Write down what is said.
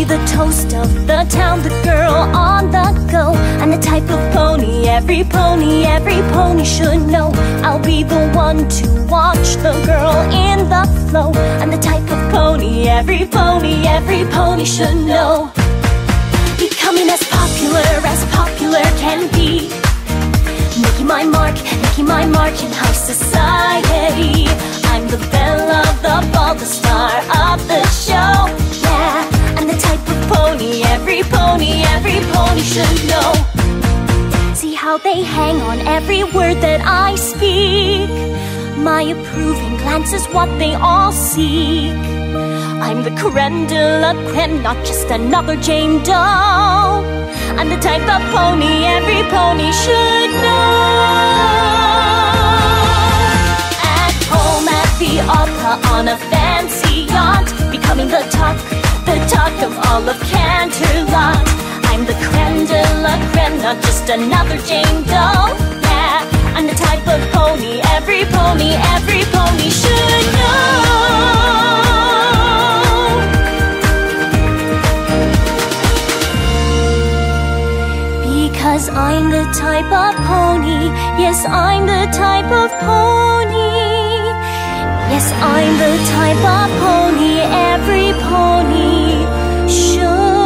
the toast of the town, the girl on the go. I'm the type of pony every pony should know. I'll be the one to watch the girl in the flow. I'm the type of pony every pony should know. Becoming as popular can be. Making my mark in high society. I'm the belle of the ball, the star of the show. Yeah, I'm the type of pony every pony should know. See how they hang on every word that I speak. My approving glance is what they all seek. I'm the creme de la creme, not just another Jane Doe. I'm the type of pony every pony should know. At home, at the opera, on a fancy yacht, becoming the talk of all of Canterlot. I'm the creme de la creme, not just another Jane Doe. Yeah, I'm the type of pony every pony should know. Because I'm the type of pony. Yes, I'm the type of pony. Yes, I'm the type of pony every pony should